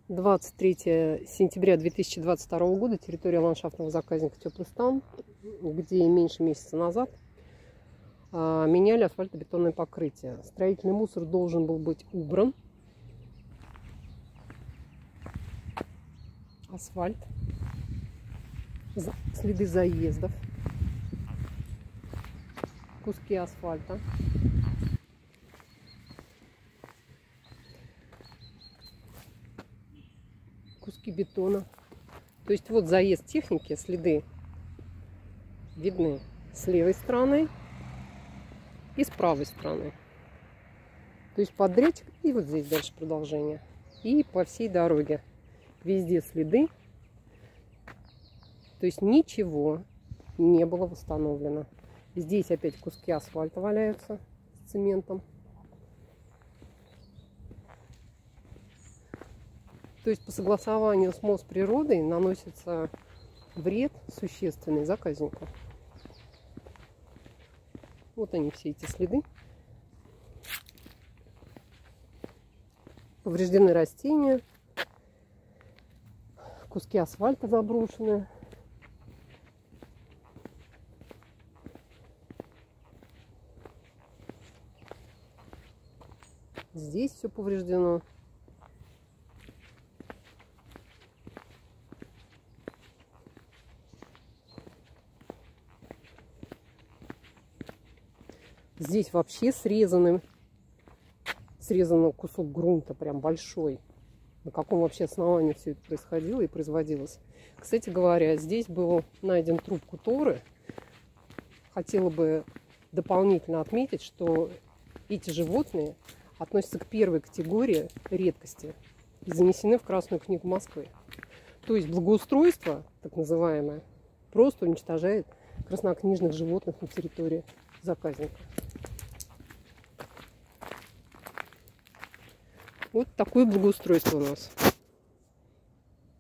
23 сентября 2022 года, территория ландшафтного заказника Теплый стан, где меньше месяца назад меняли асфальтобетонное покрытие. Строительный мусор должен был быть убран. Асфальт, следы заездов, куски асфальта. Куски бетона. То есть вот заезд техники, следы видны с левой стороны и с правой стороны. То есть подрядчик, и вот здесь дальше продолжение. И по всей дороге везде следы. То есть ничего не было восстановлено. Здесь опять куски асфальта валяются с цементом. То есть по согласованию с Мосприродой наносится вред существенный заказнику. Вот они, все эти следы. Повреждены растения, куски асфальта заброшены. Здесь все повреждено. Здесь вообще срезан кусок грунта, прям большой. На каком вообще основании все это происходило и производилось. Кстати говоря, здесь был найден труп куторы. Хотела бы дополнительно отметить, что эти животные относятся к первой категории редкости и занесены в Красную книгу Москвы. То есть благоустройство, так называемое, просто уничтожает краснокнижных животных на территории заказника. Вот такое благоустройство у нас.